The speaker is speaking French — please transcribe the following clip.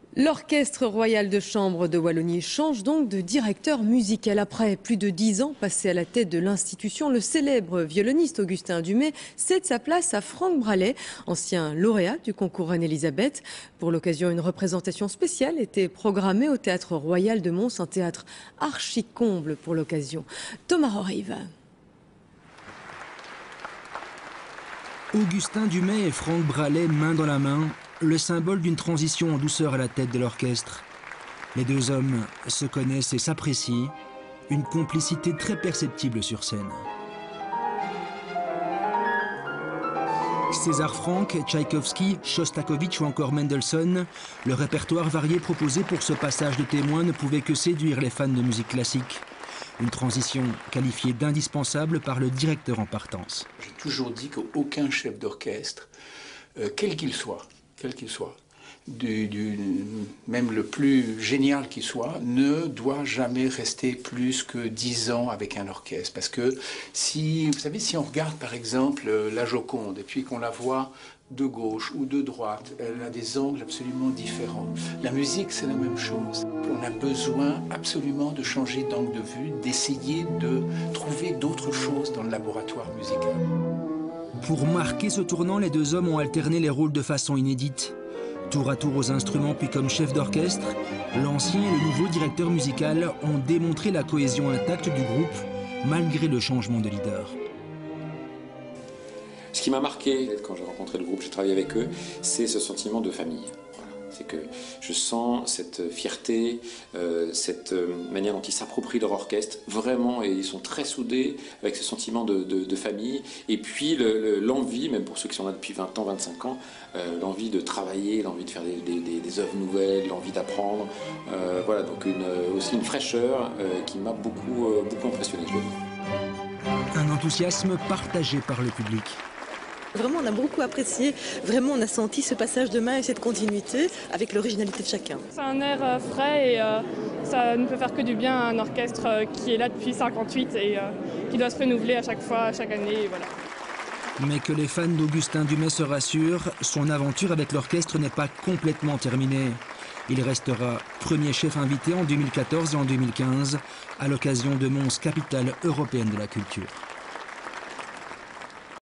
L'Orchestre royal de chambre de Wallonie change donc de directeur musical. Après plus de 10 ans passés à la tête de l'institution, le célèbre violoniste Augustin Dumay cède sa place à Franck Bralet, ancien lauréat du concours Reine-Élisabeth. Pour l'occasion, une représentation spéciale était programmée au Théâtre Royal de Mons, un théâtre archi-comble pour l'occasion. Thomas Rorive. Augustin Dumay et Franck Bralet, main dans la main, le symbole d'une transition en douceur à la tête de l'orchestre. Les deux hommes se connaissent et s'apprécient, une complicité très perceptible sur scène. César Franck, Tchaïkovski, Shostakovich ou encore Mendelssohn, le répertoire varié proposé pour ce passage de témoin ne pouvait que séduire les fans de musique classique. Une transition qualifiée d'indispensable par le directeur en partance. J'ai toujours dit qu'aucun chef d'orchestre, quel qu'il soit, même le plus génial qu'il soit, ne doit jamais rester plus que 10 ans avec un orchestre. Parce que si on regarde par exemple la Joconde et puis qu'on la voit de gauche ou de droite, elle a des angles absolument différents. La musique, c'est la même chose. On a besoin absolument de changer d'angle de vue, d'essayer de trouver d'autres choses dans le laboratoire musical. Pour marquer ce tournant, les deux hommes ont alterné les rôles de façon inédite. Tour à tour aux instruments puis comme chef d'orchestre, l'ancien et le nouveau directeur musical ont démontré la cohésion intacte du groupe, malgré le changement de leader. Ce qui m'a marqué quand j'ai rencontré le groupe, j'ai travaillé avec eux, c'est ce sentiment de famille. C'est que je sens cette fierté, cette manière dont ils s'approprient leur orchestre, vraiment, et ils sont très soudés avec ce sentiment de famille. Et puis l'envie, même pour ceux qui sont là depuis 20 ans, 25 ans, l'envie de travailler, l'envie de faire des œuvres nouvelles, l'envie d'apprendre. Voilà, donc aussi une fraîcheur qui m'a beaucoup impressionné, je dois dire. Un enthousiasme partagé par le public. Vraiment, on a beaucoup apprécié. Vraiment, on a senti ce passage de main et cette continuité avec l'originalité de chacun. C'est un air frais et ça ne peut faire que du bien à un orchestre qui est là depuis 58 et qui doit se renouveler à chaque fois, chaque année. Et voilà. Mais que les fans d'Augustin Dumay se rassurent, son aventure avec l'orchestre n'est pas complètement terminée. Il restera premier chef invité en 2014 et en 2015 à l'occasion de Mons, capitale européenne de la culture.